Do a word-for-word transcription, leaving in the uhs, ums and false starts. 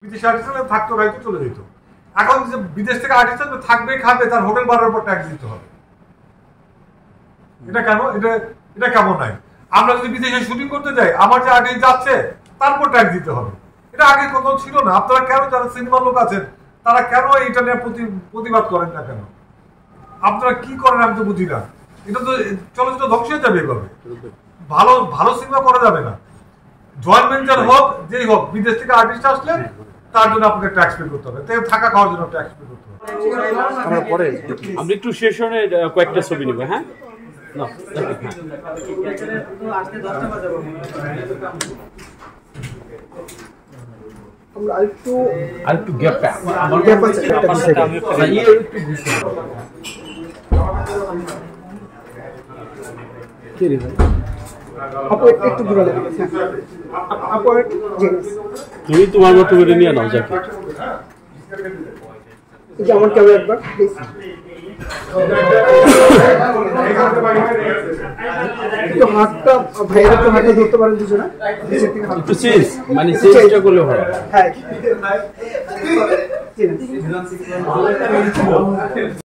বিদেশি আর্টিস্ট হলে থাকতো রাইতে চলে যেত। এখন যে বিদেশ থেকে আর্টিস্ট আসবে থাকবে খাবে তার হোটেল ভাড়ার উপর ট্যাক্স দিতে হবে। এটা কেন? এটা এটা কেমন নাই? আমরা যদি বিদেশে শুটিং করতে যাই আমার যে আর্টিস্ট যাচ্ছে তারপর ট্যাক্স দিতে হবে। এটা আগে কোথাও ছিল না। আপনারা কেন যারা সিনেমার লোক আছেন তারা কেন এটা নিয়ে প্রতিবাদ করেন না কেন? আপনারা কি করেন আমি তো বুঝি না। এটা তো চলচ্চিত্র ধ্বংস হয়ে যাবে এভাবে। ভালো ভালো সিনেমা করা যাবে না। জয়েন্ট ভেঞ্চার হোক যেই হোক বিদেশ থেকে আর্টিস্ট আসলে তার জন্য আপনাকে ট্যাক্স পে করতে হবে, থাকা খাওয়ার জন্য ট্যাক্স পে করতে হবে। আমরা পরে আমরা একটু সেশনের কয়েকটা ছবি নিব। হ্যাঁ না আমরা আরেকটু আরেকটু গ্যাপ আমার গ্যাপ আছে আপনার সাথে আমি একটু বুঝতে কি রে ভাই আপু একটু দূরে লাগবে। আপু তুমি তোমার মতো করে নিয়ে নাও যাকে যেমন কেউ একবার প্লিজ একটু হাতটা ভাইয়ের একটু হাতে ধরতে পারেন দুজনে একটু চেঞ্জ মানে চেঞ্জটা করলে হয়। হ্যাঁ